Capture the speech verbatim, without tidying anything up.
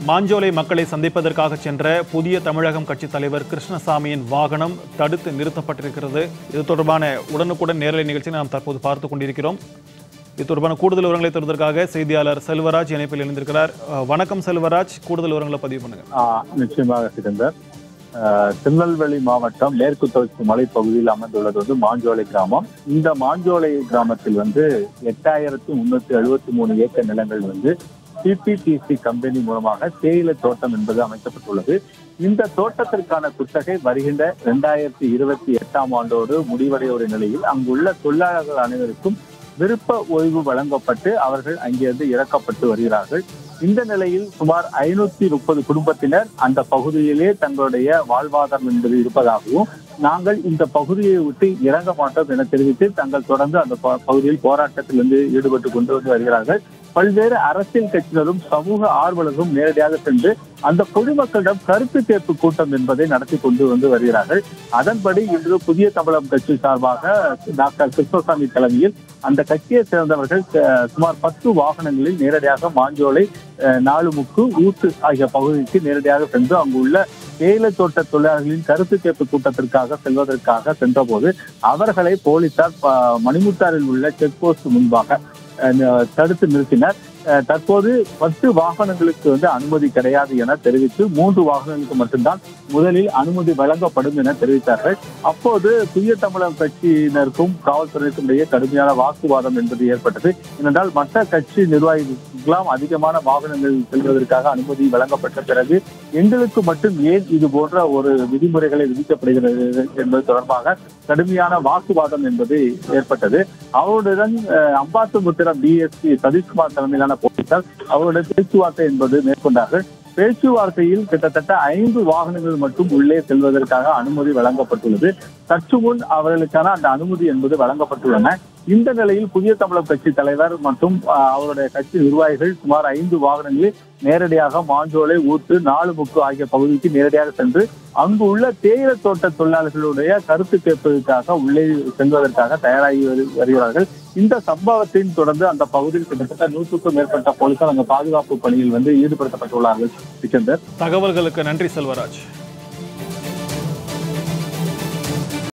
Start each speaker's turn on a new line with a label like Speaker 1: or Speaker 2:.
Speaker 1: மாஞ்சோலை மக்களை சந்திப்பதற்காக சென்ற புதிய தமிழகம் கட்சி தலைவர் கிருஷ்ணசாமியின் வாகனம் தடுத்து நிறுத்தப்பட்டிருக்கிறது. இது தொடர்பான உடனுக்குடன் நேரலை நிகழ்ச்சியை நாம் தற்போது பார்த்துக் கொண்டிருக்கிறோம். இது தொடர்பான கூடுதல் விவரங்களை தருவதற்காக செய்தியாளர் செல்வராஜ் இணைப்பில் இணைந்திருக்கிறார். வணக்கம் செல்வராஜ், கூடுதல் விவரங்களை பதிவு பண்ணுங்க.
Speaker 2: நிச்சயமாக சிதம்பர். திருநெல்வேலி மாவட்டம் மேற்கு தொடர்ச்சி மலைப்பகுதியில் அமைந்துள்ளது வந்து மாஞ்சோலை கிராமம். இந்த மாஞ்சோலை கிராமத்தில் வந்து எட்டாயிரத்தி முன்னூத்தி எழுபத்தி மூணு ஏக்கர் நிலங்கள் வந்து சிபிடிசி கம்பெனி மூலமாக தேயிலை தோட்டம் என்பது அமைக்கப்பட்டுள்ளது. இந்த தோட்டத்திற்கான குத்தகை வருகின்ற இரண்டாயிரத்தி இருபத்தி எட்டாம் ஆண்டோடு முடிவடைய ஒரு நிலையில் அங்குள்ள தொழிலாளர்கள் அனைவருக்கும் விருப்ப ஓய்வு வழங்கப்பட்டு அவர்கள் அங்கிருந்து இறக்கப்பட்டு வருகிறார்கள். இந்த நிலையில் சுமார் ஐநூத்தி முப்பது குடும்பத்தினர் அந்த பகுதியிலே தங்களுடைய வாழ்வாதாரம் என்பது இருப்பதாகவும், நாங்கள் இந்த பகுதியை விட்டு இறங்க மாட்டோம் என தெரிவித்து தங்கள் தொடர்ந்து அந்த பகுதியில் போராட்டத்திலிருந்து ஈடுபட்டு கொண்டு வந்து வருகிறார்கள். பல்வேறு அரசியல் கட்சியினரும் சமூக ஆர்வலர்களும் நேரடியாக சென்று அந்த பொதுமக்களிடம் கருத்து கேட்பு கூட்டம் என்பதை நடத்தி கொண்டு வந்து வருகிறார்கள். அதன்படி இன்று புதிய தமிழகம் கட்சி சார்பாக டாக்டர் கிருஷ்ணசாமி தலைமையில் அந்த கட்சியை சேர்ந்தவர்கள் சுமார் பத்து வாகனங்களில் நேரடியாக மாஞ்சோலை, நாலுமுக்கு, ஊத்து ஆகிய பகுதிக்கு நேரடியாக சென்று அங்குள்ள தேயிலை தோட்ட தொழிலாளர்களின் கருத்து கேட்பு கூட்டத்திற்காக செல்வதற்காக சென்றபோது அவர்களை போலீசார் மணிமுத்தாரில் உள்ள செக் போஸ்ட் முன்பாக தடுத்து நிறுத்தினர். தற்போது பத்து வாகனங்களுக்கு வந்து அனுமதி கிடையாது என தெரிவித்து மூன்று வாகனங்களுக்கு மட்டும்தான் முதலில் அனுமதி வழங்கப்படும் என தெரிவித்தார்கள். அப்போது புதிய தமிழகம் கட்சியினருக்கும் காவல்துறைக்கும் இடையே கடுமையான வாக்குவாதம் என்பது ஏற்பட்டது. ஏனென்றால் மற்ற கட்சி நிர்வாகிகளுக்கெல்லாம் அதிகமான வாகனங்கள் செல்வதற்காக அனுமதி வழங்கப்பட்ட பிறகு எங்களுக்கு மட்டும் ஏன் இது போன்ற ஒரு விதிமுறைகளை விதிக்கப்படுகிறது என்பது தொடர்பாக கடுமையான வாக்குவாதம் என்பது ஏற்பட்டது. அவருடன் அம்பாசமுத்திரம் டிஎஸ்பி சதீஷ்குமார் தலைமையிலான போலீசார் அவருடைய பேச்சுவார்த்தை என்பது மேற்கொண்டார்கள். பேச்சுவார்த்தையில் கிட்டத்தட்ட ஐந்து வாகனங்கள் மட்டும் உள்ளே செல்வதற்காக அனுமதி வழங்கப்பட்டுள்ளது. சற்று முன் அவர்களுக்கான அந்த அனுமதி என்பது வழங்கப்பட்டுள்ளன. இந்த நிலையில் புதிய தமிழகம் கட்சி தலைவர் மற்றும் அவருடைய கட்சி நிர்வாகிகள் சுமார் ஐந்து வாகனங்களில் நேரடியாக மாஞ்சோலை, ஊத்து, நாலுமுக்கு ஆகிய பகுதிக்கு நேரடியாக சென்று அங்கு உள்ள தேயிலை தோட்ட தொழிலாளர்களுடைய கருத்து கேட்பதற்காக உள்ளே செல்வதற்காக தயாராகி வருகிறார்கள். இந்த சம்பவத்தின் தொடர்ந்து அந்த பகுதியில் கிட்டத்தட்ட நூற்றுக்கும் மேற்பட்ட போலீசார் அங்கு பாதுகாப்பு பணியில் வந்து ஈடுபடுத்தப்பட்டுள்ளார்கள். சிக்கந்தர்,
Speaker 1: தகவல்களுக்கு நன்றி செல்வராஜ்.